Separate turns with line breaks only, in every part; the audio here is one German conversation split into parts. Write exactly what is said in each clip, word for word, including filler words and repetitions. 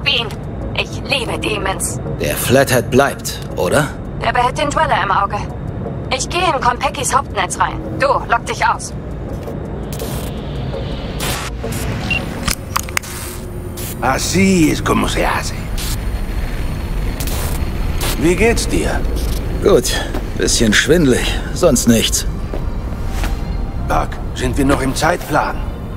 ihn. Ich liebe Demons.
Der Flathead bleibt, oder?
Der behält den Dweller im Auge. Ich gehe in Konpekis Hauptnetz rein. Du, lock dich aus.
Así es como se hace. Wie geht's dir?
Gut. Bisschen schwindelig, sonst nichts.
Buck, sind wir noch im Zeitplan?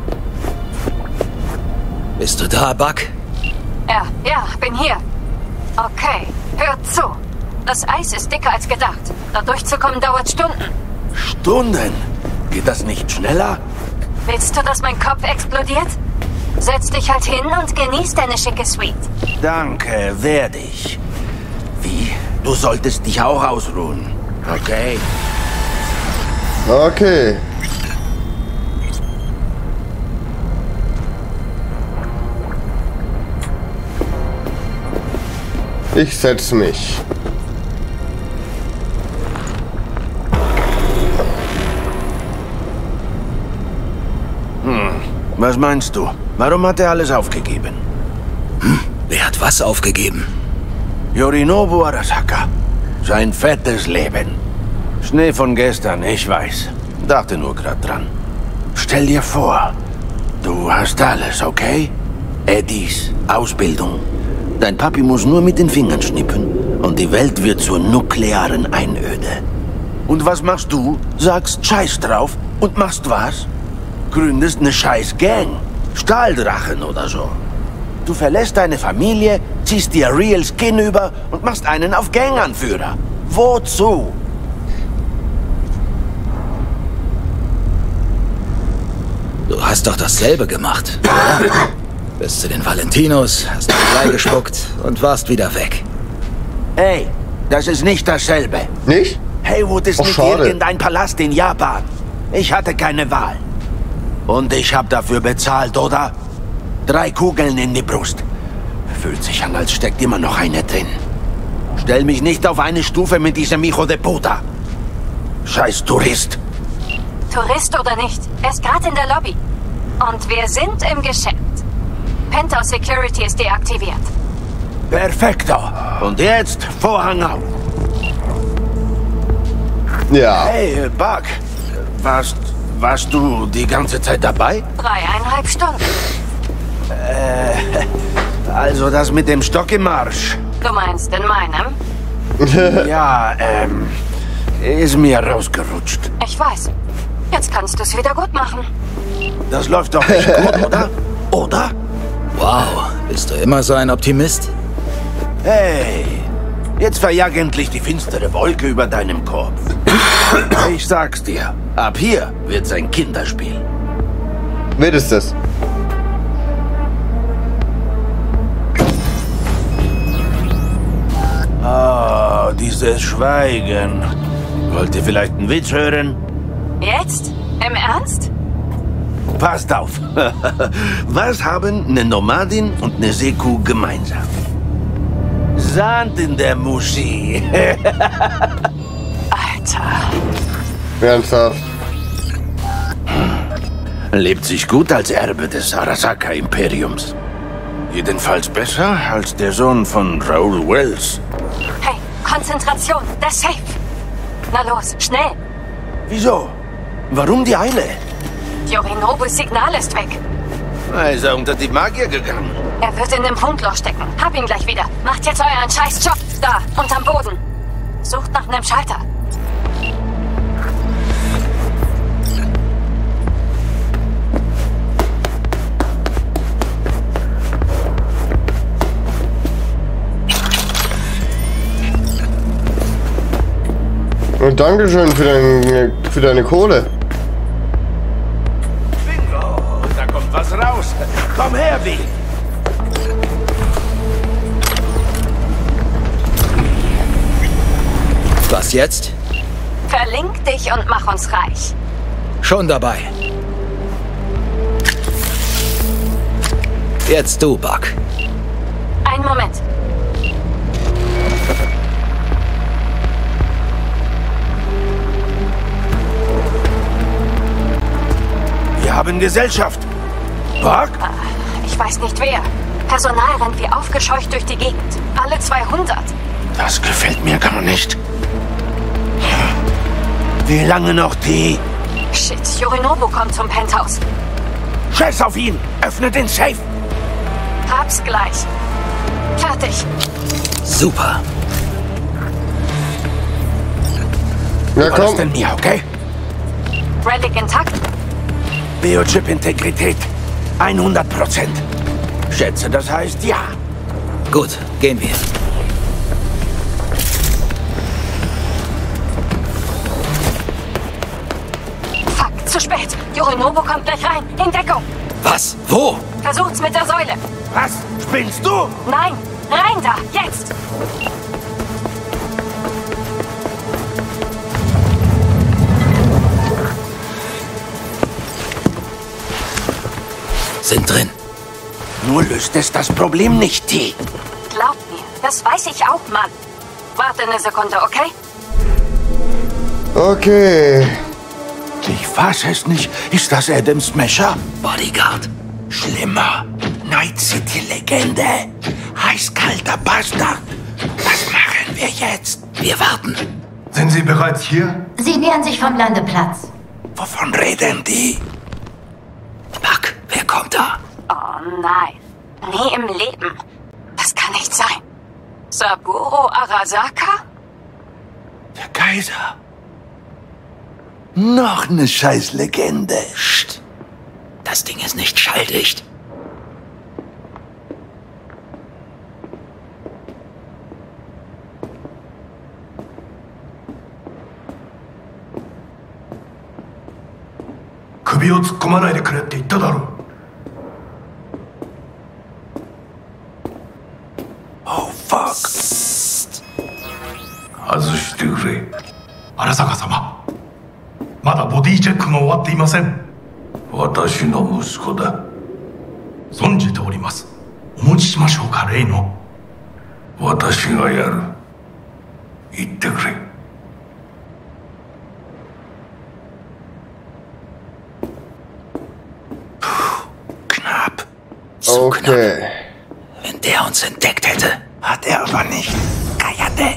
Bist du da, Buck?
Ja, ja, bin hier. Okay, hört zu. Das Eis ist dicker als gedacht. Da durchzukommen dauert Stunden.
Stunden? Geht das nicht schneller?
Willst du, dass mein Kopf explodiert? Setz dich halt hin und genieß deine schicke Suite.
Danke, werde ich. Wie? Du solltest dich auch ausruhen. Okay?
Okay. Ich setze mich.
Hm, was meinst du? Warum hat er alles aufgegeben?
Hm, wer hat was aufgegeben?
Yorinobu Arasaka. Sein fettes Leben. Schnee von gestern, ich weiß. Dachte nur grad dran. Stell dir vor, du hast alles, okay? Eddies, Ausbildung. Dein Papi muss nur mit den Fingern schnippen und die Welt wird zur nuklearen Einöde. Und was machst du? Sagst Scheiß drauf und machst was? Gründest eine scheiß Gang. Stahldrachen oder so. Du verlässt deine Familie, ziehst dir Real Skin über und machst einen auf Ganganführer. Wozu?
Du hast doch dasselbe gemacht, oder? Bist zu den Valentinos, hast Blei gespuckt und warst wieder weg.
Hey, das ist nicht dasselbe.
Nicht?
Heywood ist
Oh,
nicht
schade.
irgendein Palast in Japan. Ich hatte keine Wahl. Und ich habe dafür bezahlt, oder? Drei Kugeln in die Brust. Fühlt sich an, als steckt immer noch eine drin. Stell mich nicht auf eine Stufe mit diesem Hijo de Puta. Scheiß Tourist.
Tourist oder nicht, er ist gerade in der Lobby. Und wir sind im Geschäft. Penthouse Security ist deaktiviert.
Perfekto. Und jetzt Vorhang auf.
Ja.
Hey, Buck. Warst, warst du die ganze Zeit dabei?
Dreieinhalb Stunden.
Äh, also das mit dem Stock im Arsch.
Du meinst in meinem?
Ja, ähm, ist mir rausgerutscht.
Ich weiß. Jetzt kannst du es wieder gut machen.
Das läuft doch echt gut, oder? Oder?
Wow, bist du immer so ein Optimist?
Hey, jetzt verjag endlich die finstere Wolke über deinem Kopf. Ich sag's dir, ab hier wird's ein Kinderspiel.
Wer ist das?
Oh, dieses Schweigen. Wollt ihr vielleicht einen Witz hören?
Jetzt? Im Ernst?
Passt auf. Was haben eine Nomadin und eine Seekuh gemeinsam? Sand in der Muschi.
Alter.
Ernsthaft.
Lebt sich gut als Erbe des Arasaka-Imperiums. Jedenfalls besser als der Sohn von Raoul Wells.
Hey, Konzentration, der Safe. Na los, schnell.
Wieso? Warum die Eile?
Yorinobus Signal ist weg.
Na, ist er unter die Magier gegangen.
Er wird in dem Funkloch stecken. Hab ihn gleich wieder. Macht jetzt euren scheiß Job. Da, unterm Boden. Sucht nach einem Schalter.
Und Dankeschön für deine, für deine Kohle.
Bingo, da kommt was raus. Komm her, Wie.
Was jetzt?
Verlink dich und mach uns reich.
Schon dabei. Jetzt du, Buck.
Einen Moment.
Wir haben Gesellschaft. Buck?
Ich Ich weiß nicht wer. Personal rennt wie aufgescheucht durch die Gegend. Alle zweihundert.
Das gefällt mir gar nicht. Wie lange noch die...
Shit, Yorinobu kommt zum Penthouse.
Scheiß auf ihn! Öffne den Safe!
Hab's gleich. Fertig.
Super.
Ja,
Was
komm.
denn mir, okay?
Relic intakt?
Biochip-Integrität. hundert Prozent. Schätze, das heißt ja.
Gut, gehen wir.
Fuck, zu spät. Yorinobu kommt gleich rein. In Deckung.
Was? Wo?
Versucht's mit der Säule.
Was? Spinnst du?
Nein, rein da, jetzt.
Sind drin.
Nur löst es das Problem nicht, T.
Glaub mir, das weiß ich auch, Mann. Warte eine Sekunde, okay?
Okay.
Ich fass es nicht. Ist das Adam Smasher?
Bodyguard.
Schlimmer. Night City-Legende. Eiskalter Bastard. Was machen wir jetzt?
Wir warten.
Sind Sie bereits hier?
Sie nähern sich vom Landeplatz.
Wovon reden die?
Buck, wer kommt da?
Oh nein, nie im Leben. Das kann nicht sein. Saburo Arasaka?
Der Kaiser. Noch eine Scheißlegende.
Psst. Das Ding ist nicht schalldicht.
Kubiを突っ込まないでくれって言っただろう。
Oh, fuck.
外してくれ。荒坂様、まだボディチェックが終わっていません。私の息子だ。存じております。お持ちしましょうか、例の。私がやる。言ってくれ。
Knapp.
So
Okay.
knapp. Wenn der uns entdeckt hätte.
Hat er aber nicht. Cállate.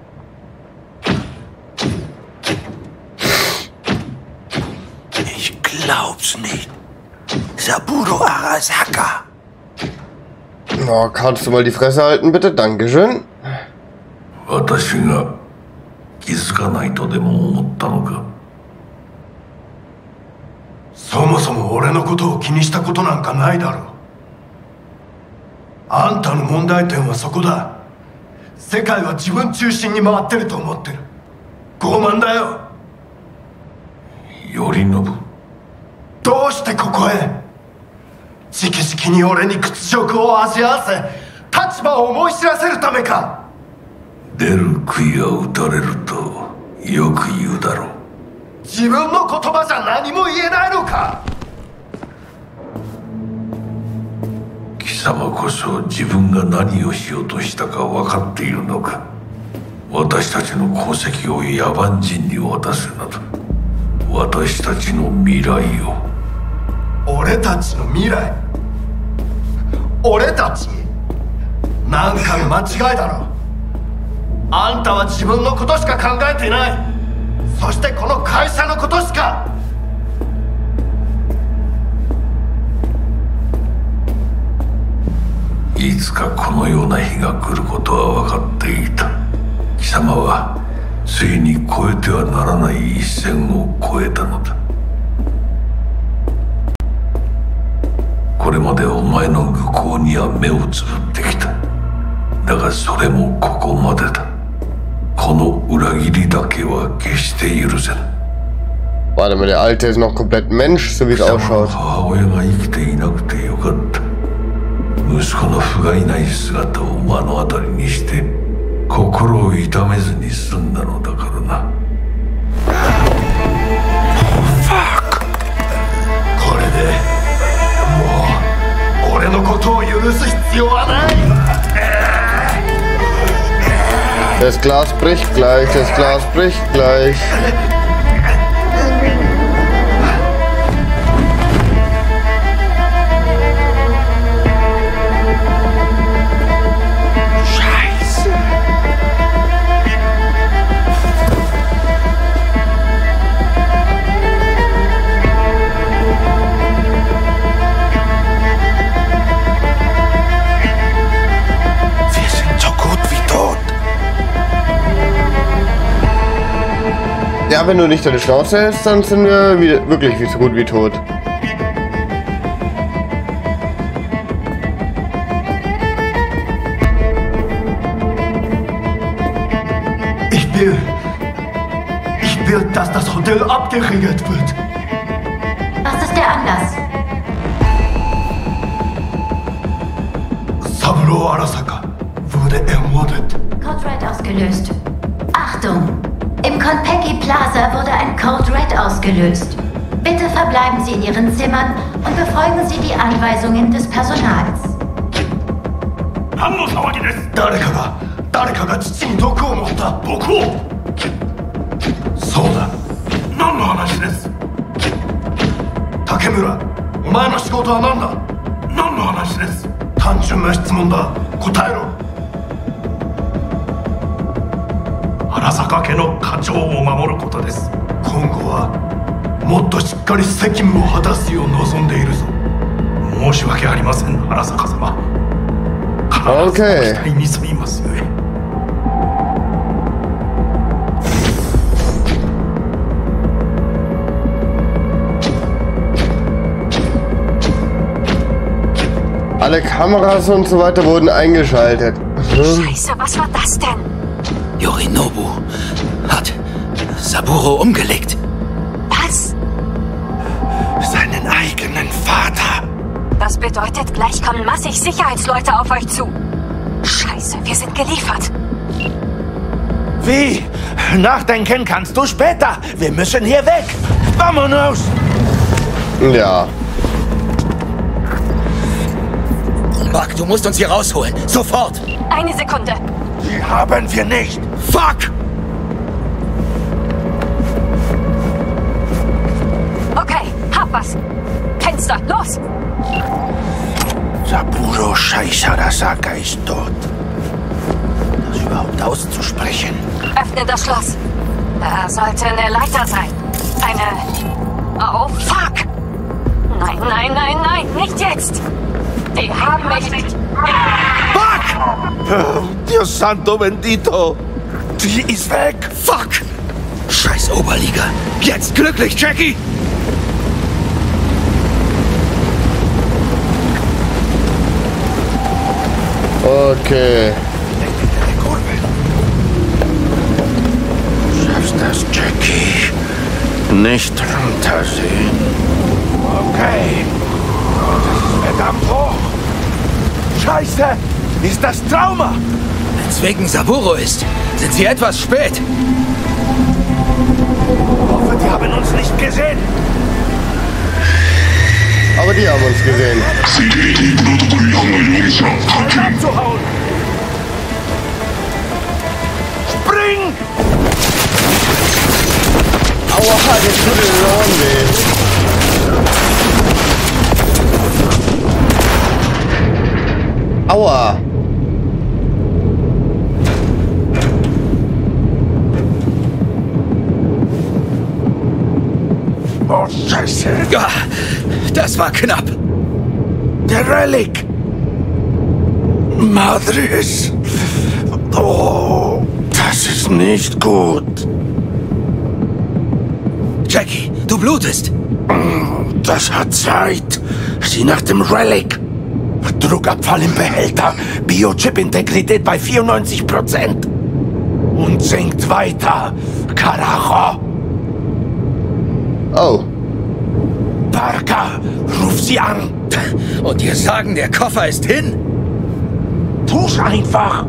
Ich glaub's nicht. Saburo Arasaka.
Oh, kannst du mal die Fresse halten, bitte? Dankeschön.
私が気づかないとでも思ったのか。そもそも俺のことを気にしたことなんかないだろう。あんたの問題点はそこだ。世界は自分中心に回ってると思ってる。傲慢だよ。頼信、どうしてここへ？直々に俺に屈辱を味わわせ、立場を思い知らせるためか。出る杭は打たれるとよく言うだろう。自分の言葉じゃ何も言えないのか。貴様こそ自分が何をしようとしたか分かっているのか。私たちの功績を野蛮人に渡すなど、私たちの未来を。俺たちの未来？俺たち？なんかの間違いだろ。あんたは自分のことしか考えていない。そしてこの会社のことしか。いつかこのような日が来ることは分かっていた。貴様はついに越えてはならない一線を越えたのだ。これまでお前の愚行には目をつぶってきた。だがそれもここまでだ。この裏切りだけは決して許せん。
Warte mal, der Alte ist noch komplett Mensch, so wie es ausschaut.
母親が生きていなくてよかった。息子の不甲斐ない姿を目の当たりにして心を痛めずに済んだのだからな。
Fuck.
これでもう俺のことを許す必要はない。
Das Glas bricht gleich, das Glas bricht gleich. Ja, wenn du nicht deine Schnauze hältst, dann sind wir wieder, wirklich so gut wie tot.
Ich will... Ich will, dass das Hotel abgeriegelt wird.
Was ist der Anlass?
Saburo Arasaka wurde ermordet.
Code Red ausgelöst. Achtung! Im Konpeki Plaza wurde ein Code Red ausgelöst. Bitte verbleiben Sie in Ihren Zimmern und befolgen Sie die Anweisungen des Personals.
何の騒ぎです。誰かが、誰かが父に毒を持った僕を。そうだ。何の話です。竹村、お前の仕事は何だ。何の話です。単純な質問だ。答えろ。荒坂家の家長を守ることです。今後はもっとしっかり責務を果たすよう望んでいるぞ。申し訳ありません、荒坂様。
Okay. Alle Kameras und so weiter wurden eingeschaltet. Hm.
Scheiße, was war das denn?
Yorinobu hat Saburo umgelegt.
Was?
Seinen eigenen Vater.
Das bedeutet, gleich kommen massig Sicherheitsleute auf euch zu. Scheiße, wir sind geliefert.
Wie? Nachdenken kannst du später. Wir müssen hier weg. Vamonos!
Ja.
Mark, du musst uns hier rausholen. Sofort.
Eine Sekunde.
Die haben wir nicht.
Fuck!
Okay, hab was. Fenster, los!
Saburo Scheiß Arasaka ist tot. Das überhaupt auszusprechen.
Öffne das Schloss. Da sollte eine Leiter sein. Eine... Oh, fuck! Nein, nein, nein, nein, nicht jetzt! Die haben mich nicht...
Fuck! Oh, Dios santo bendito! Die ist weg!
Fuck! Scheiß Oberliga. Jetzt glücklich, Jackie!
Okay.
Du schaffst das, Jackie. Nicht runtersehen. Okay. Oh, das ist verdammt hoch. Scheiße! Ist das Trauma?
Wenn es wegen Saburo ist, sind sie etwas spät.
Ich hoffe, die haben uns nicht gesehen.
Aber die haben uns gesehen.
Abzuhauen! Spring!
Aua, jetzt tut den Ohren weh. Aua.
Oh, Scheiße!
Ja, das war knapp.
Der Relic! Madres! Oh, das ist nicht gut.
Jackie, du blutest.
Das hat Zeit. Sieh nach dem Relic. Druckabfall im Behälter. Biochip-Integrität bei vierundneunzig Prozent. Und sinkt weiter. Carajo!
Oh.
Parker, ruf sie an.
Und dir sagen, der Koffer ist hin?
Tu's einfach.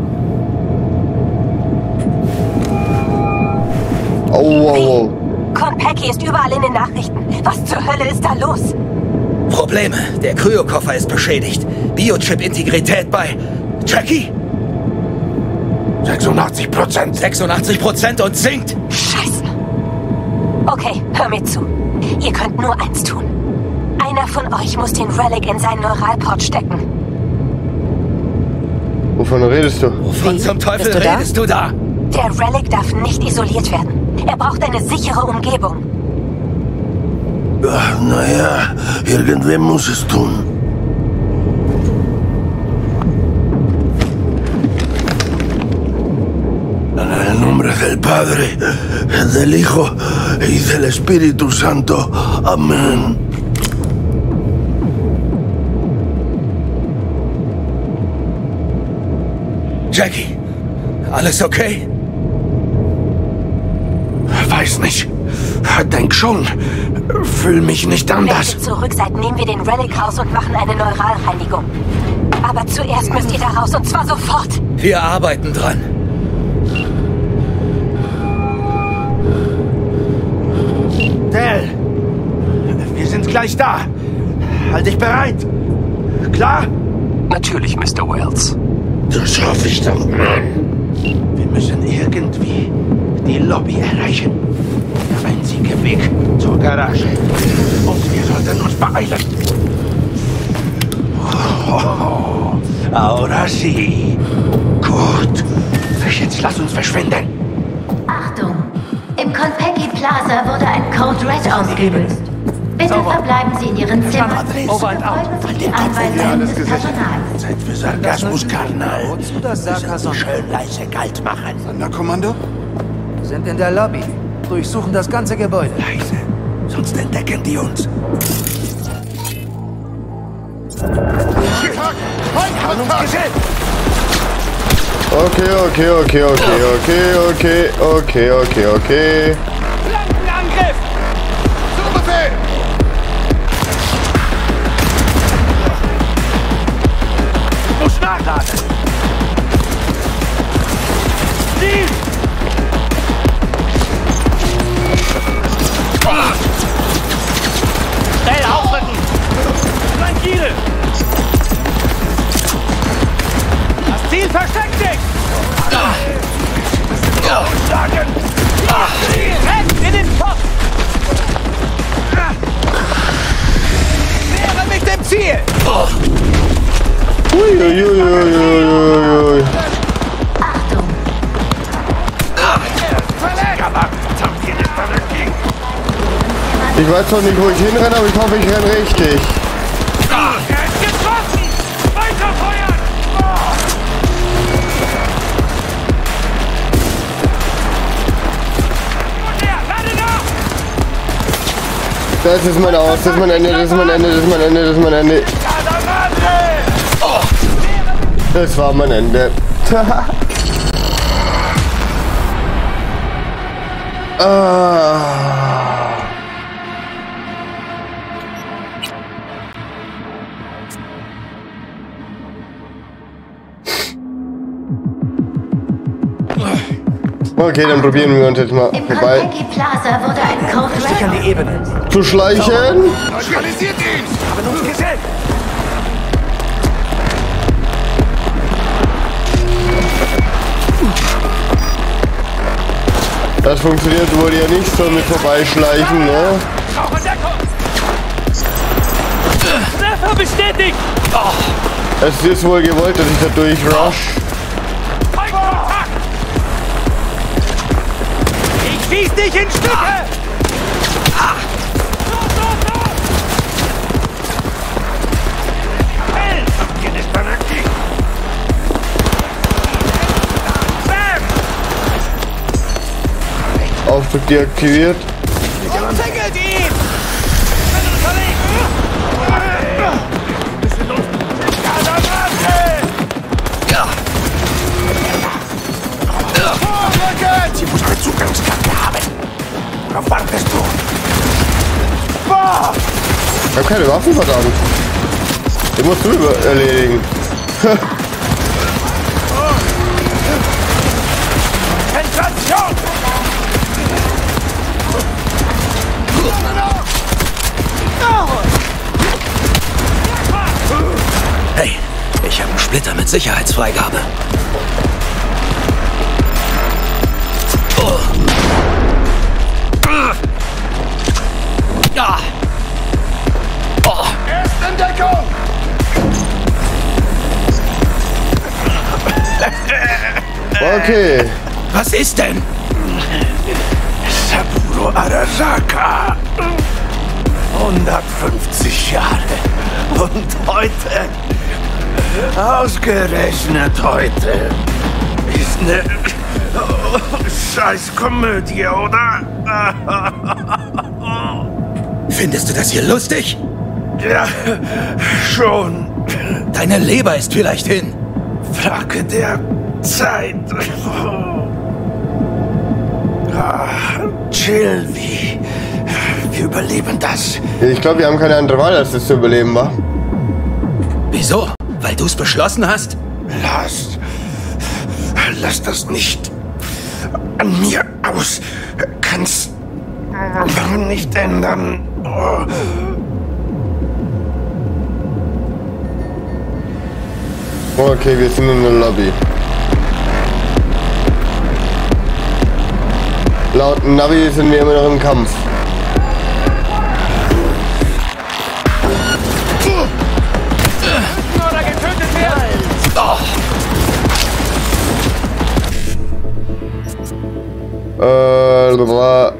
Oh, wow, wow.
Konpeki ist überall in den Nachrichten. Was zur Hölle ist da los?
Probleme. Der Kryokoffer ist beschädigt. Biochip-Integrität bei... Jackie?
sechsundachtzig Prozent.
sechsundachtzig Prozent und sinkt.
Scheiße. Okay, hör mir zu. Ihr könnt nur eins tun. Einer von euch muss den Relic in seinen Neuralport stecken.
Wovon redest du?
Wovon
Wie?
zum Teufel
Bist du da?
redest du da?
Der Relic darf nicht isoliert werden. Er braucht eine sichere Umgebung.
Ach, naja, irgendwer muss es tun. En el nombre del Padre, del Hijo y del Espíritu Santo. Amén.
Jackie, alles okay?
Weiß nicht. Denk schon. Fühl mich nicht
Wenn
anders.
ihr zurück seid, nehmen wir den Relic raus und machen eine Neuralreinigung. Aber zuerst müsst ihr da raus, und zwar sofort.
Wir arbeiten dran.
Del, wir sind gleich da. Halt dich bereit. Klar?
Natürlich, Mister Wells.
Das hoffe ich doch, Mann. Wir müssen irgendwie die Lobby erreichen. Der einzige Weg zur Garage. Und wir sollten uns beeilen. Oh, ahora sí. Gut. Jetzt lass uns verschwinden.
Achtung! Im Konpeki Plaza wurde ein Code Red ausgelöst. Bitte verbleiben Sie in Ihren Zimmern.
Over and out.
Folgen Sie die Anweisungen des Personals.
Zeit für Sarkasmus, Karnal.
Wozu das Sarkasmus?
Schön leise kalt machen.
Sonderkommando? Sind in der Lobby. Durchsuchen das ganze Gebäude.
Leise. Sonst entdecken die uns.
Okay, okay, okay, okay, okay, okay, okay, okay, okay.
Flankenangriff! Zu Befehl! Muss nachladen! Ziel! Schnell aufrücken! Flankiere! Das Ziel versteckt sich! Sagen! Rennt in den Kopf! Nähere mich dem Ziel!
Uiuiuiuiui.
Achtung!
Ich weiß zwar nicht, wo ich hinrenne, aber ich hoffe, ich renne richtig.
Getroffen! Weiter feuern!
Das ist mein Aus, das ist mein Ende, das ist mein Ende, das ist mein Ende, das ist mein Ende. Das war mein Ende. ah. Okay, dann probieren wir uns jetzt mal
Im
vorbei
Konpeki Plaza wurde ein Code Red
An die Ebene.
zu schleichen.
Neutralisiert ihn! Haben uns gesellt!
Das funktioniert wohl ja nicht so mit vorbeischleichen, ne?
Treffer bestätigt!
Es ist wohl gewollt, dass ich da durchrush.
Ich schieß dich in Stücke! Ah. Los, los, los! Hey, hier ist man aktiv! Bam!
Aufzug deaktiviert.
Umzingelt ihn! Bisschen Luft! Sie muss eine Zugangskarte haben. Worauf wartest du? Boah!
Ich hab keine Waffen, verdammt. Den musst du über erledigen.
Sensation!
Hey, ich habe einen Splitter mit Sicherheitsfreigabe. Oh. Ah. Oh.
Erst in Deckung!
Okay.
Was ist denn?
Saburo Arasaka. hundertfünfzig Jahre. Und heute, ausgerechnet heute, ist eine Scheiß Komödie, oder?
Findest du das hier lustig?
Ja, schon.
Deine Leber ist vielleicht hin.
Frage der Zeit. Ah, chill, wie. Wir überleben das.
Ich glaube, wir haben keine andere Wahl, als das zu überleben, wa?
Wieso? Weil du es beschlossen hast?
Lass. Lass das nicht an mir aus. Kannst nicht ändern. Oh.
Okay, wir sind in der Lobby. Laut Navi sind wir immer noch im Kampf.
Oder getötet werden!
Oh.
Äh,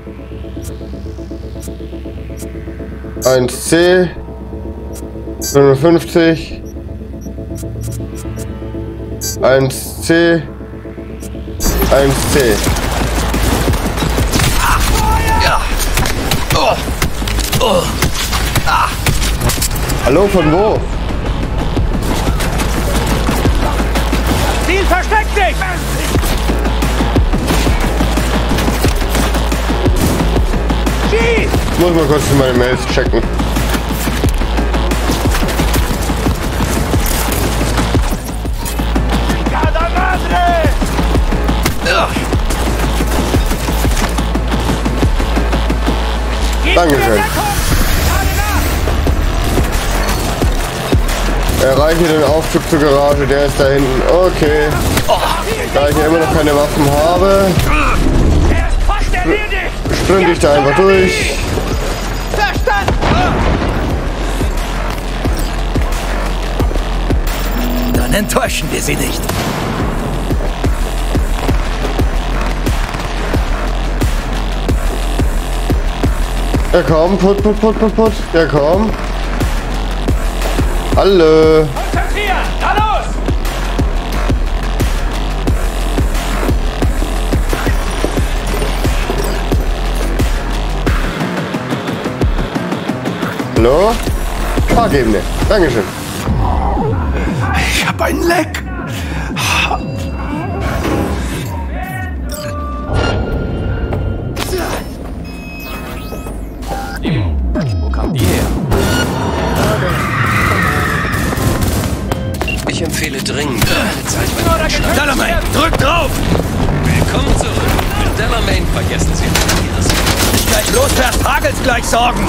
eins C fünfundfünfzig eins C eins C.
Ja. Oh. Oh. Ah.
Hallo, von wo?
Ziel versteckt sich! Schieß!
Ich muss mal kurz meine Mails checken. Dankeschön. Erreiche den Aufzug zur Garage, der ist da hinten. Okay. Da ich ja immer noch keine Waffen habe, sprinte ich da einfach durch.
Dann enttäuschen wir sie nicht.
Ja komm, put, put, put, put, put. Ja komm. Hallo.
Konzentrieren! Na los!
Hallo? Fahrgebene. Dankeschön.
Ich hab ein Leck.
Wo kam die her? Ich empfehle dringend eine Zeit bei den
Delamain, drück drauf!
Willkommen zurück. Mit Delamain vergessen Sie das.
Gleich losfährst, hagelt's gleich Sorgen!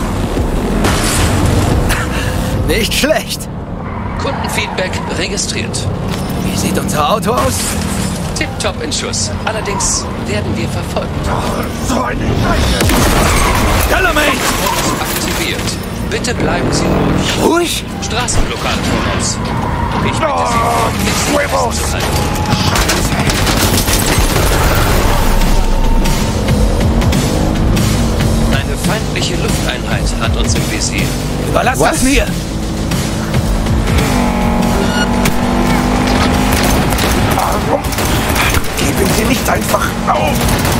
Nicht schlecht.
Kundenfeedback registriert.
Wie sieht unser Auto aus?
Tipptopp in Schuss. Allerdings werden wir verfolgt.
So eine
Delamain!
Aktiviert. Bitte bleiben Sie ruhig.
Ruhig?
Straßenblockade voraus. Ich bitte Sie,
Huevos!
zu halten. Eine feindliche Lufteinheit hat uns im Visier.
Überlass
Was?
das mir!
Warum geben Sie nicht einfach auf?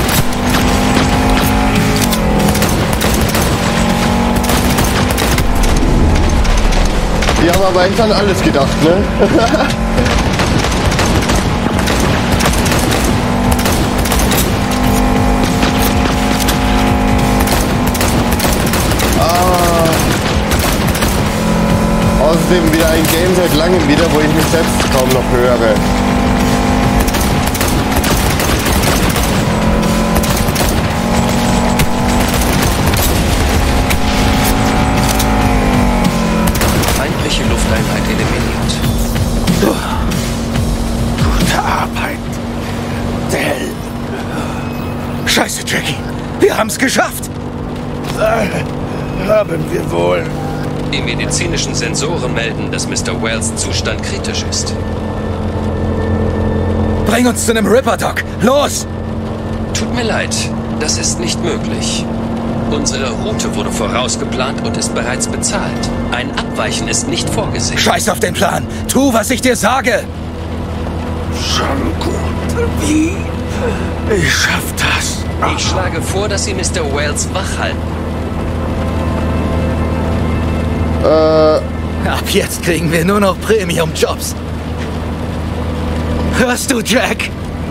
Die haben aber echt an alles gedacht, ne? ah. Außerdem wieder ein Game seit langem wieder, wo ich mich selbst kaum noch höre.
Feindliche Lufteinheit eliminiert.
Gute Arbeit, Del.
Scheiße, Jackie. Wir haben's geschafft.
Äh, haben wir wohl.
Die medizinischen Sensoren melden, dass Mister Wells' Zustand kritisch ist.
Bring uns zu einem Ripper, Doc. Los!
Tut mir leid, das ist nicht möglich. Unsere Route wurde vorausgeplant und ist bereits bezahlt. Ein Abweichen ist nicht vorgesehen.
Scheiß auf den Plan. Tu, was ich dir sage.
Schon gut. Wie Ich schaff das.
Ich schlage vor, dass Sie Mister Wells wach halten.
Äh.
Ab jetzt kriegen wir nur noch Premium-Jobs. Hörst du, Jack?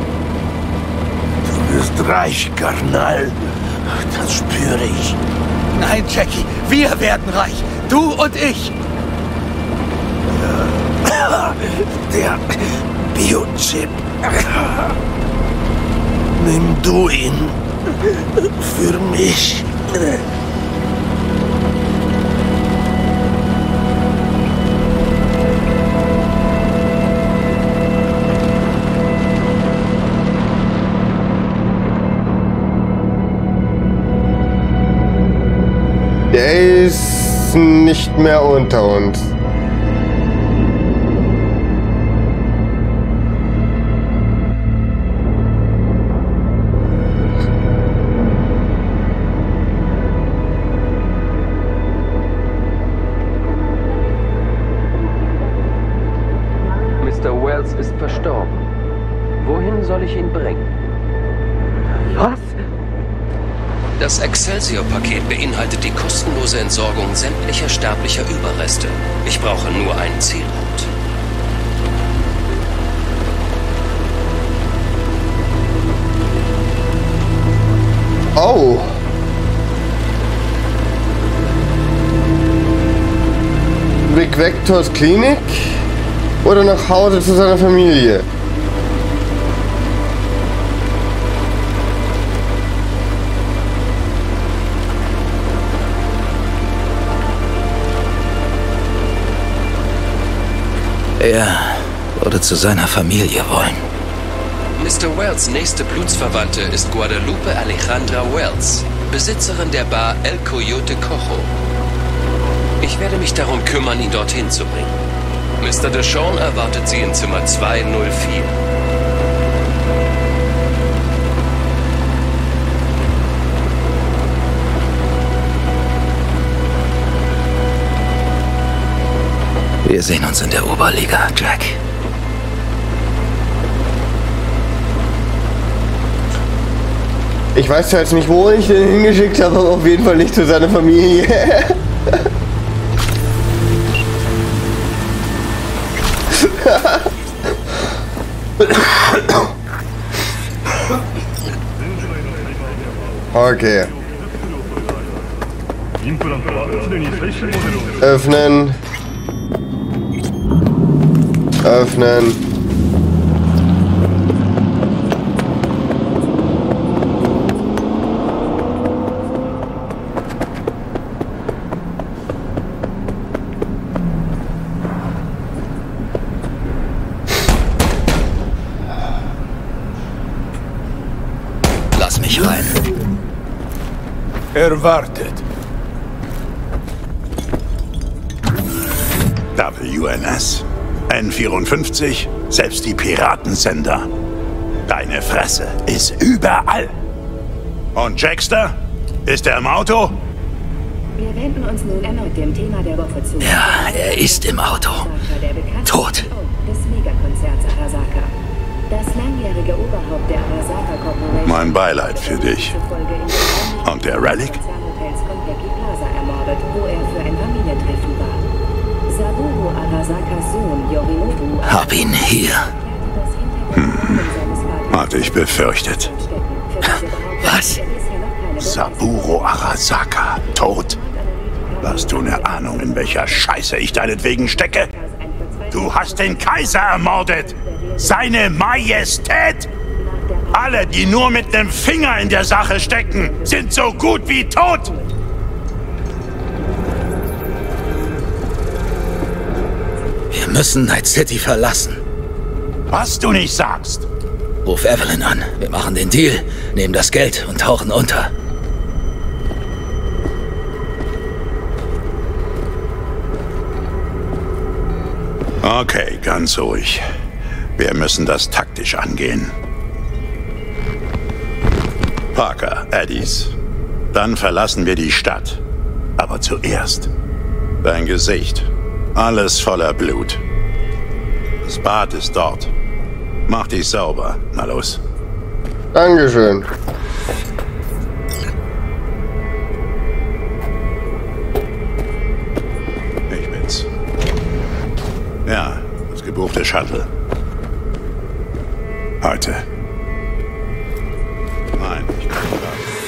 Du wirst reich, Karnal. Das spüre ich.
Nein, Jackie, wir werden reich. Du und ich.
Der Biochip. Nimm du ihn. Für mich.
Der ist nicht mehr unter uns.
Mister Wells ist verstorben. Wohin soll ich ihn bringen?
Was?
Das Excelsior-Paket beinhaltet die kostenlose Entsorgung sämtlicher sterblicher Überreste. Ich brauche nur einen Zielort.
Oh. Rick Vectors Klinik oder nach Hause zu seiner Familie?
Er würde zu seiner Familie wollen.
Mister Wells' nächste Blutsverwandte ist Guadalupe Alejandra Wells, Besitzerin der Bar El Coyote Cojo. Ich werde mich darum kümmern, ihn dorthin zu bringen. Mister Deshawn erwartet Sie in Zimmer zwei null vier.
Wir sehen uns in der Oberliga, Jack.
Ich weiß zwar jetzt nicht, wo ich den hingeschickt habe, aber auf jeden Fall nicht zu seiner Familie. Okay. Öffnen. Öffnen.
Lass mich rein.
Erwartet.
W N S. N vierundfünfzig, selbst die Piratensender. Deine Fresse ist überall. Und Jackster? Ist er im Auto?
Wir wenden uns nun erneut dem Thema der Woche zu.
Ja, er ist im Auto. Tot.
Des Megakonzerns Arasaka. Das langjährige Oberhaupt der Arasaka Corporation.
Mein Beileid für dich. Und der Relic?
Konpeki Plaza ermordet, wo er für ein Familientreffen war. Saburo Arasakas Sohn Yorinobu
Hab ihn hier.
Hm. Hatte ich befürchtet.
Was?
Saburo Arasaka tot? Hast du eine Ahnung, in welcher Scheiße ich deinetwegen stecke? Du hast den Kaiser ermordet! Seine Majestät! Alle, die nur mit einem Finger in der Sache stecken, sind so gut wie tot!
Wir müssen Night City verlassen.
Was du nicht sagst.
Ruf Evelyn an. Wir machen den Deal, nehmen das Geld und tauchen unter.
Okay, ganz ruhig. Wir müssen das taktisch angehen. Parker, Eddies. Dann verlassen wir die Stadt. Aber zuerst dein Gesicht. Alles voller Blut. Das Bad ist dort. Mach dich sauber. Na los.
Dankeschön.
Ich bin's. Ja, das gebuchte Shuttle. Heute. Nein, ich kann nicht.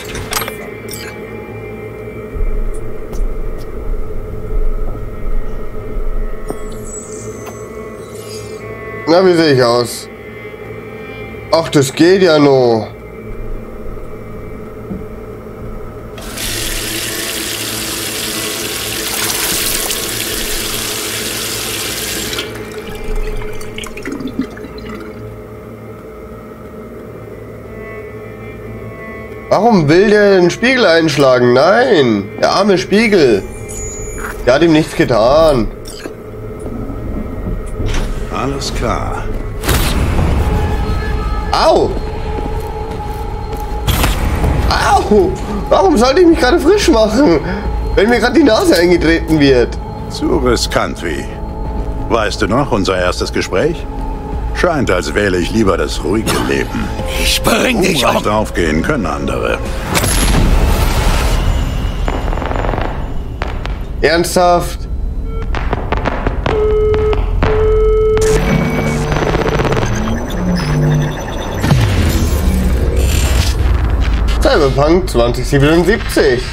Na, wie sehe ich aus? Ach, das geht ja noch. Warum will der den Spiegel einschlagen? Nein, der arme Spiegel. Der hat ihm nichts getan.
Alles klar.
Au! Au! Warum sollte ich mich gerade frisch machen, wenn mir gerade die Nase eingetreten wird?
Zu riskant wie. Weißt du noch, unser erstes Gespräch? Scheint, als wähle ich lieber das ruhige Leben.
Ich bring dich um!
Draufgehen können andere.
Ernsthaft? Cyberpunk zwanzig siebenundsiebzig.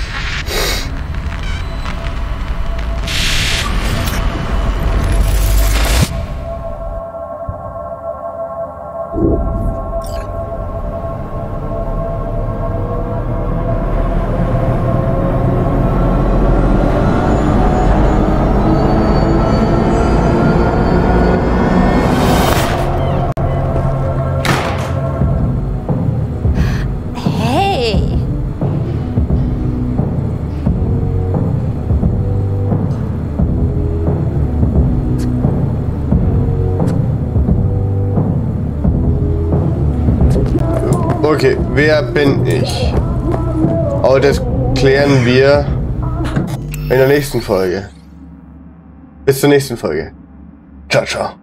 Okay, wer bin ich? Aber das klären wir in der nächsten Folge. Bis zur nächsten Folge. Ciao, ciao.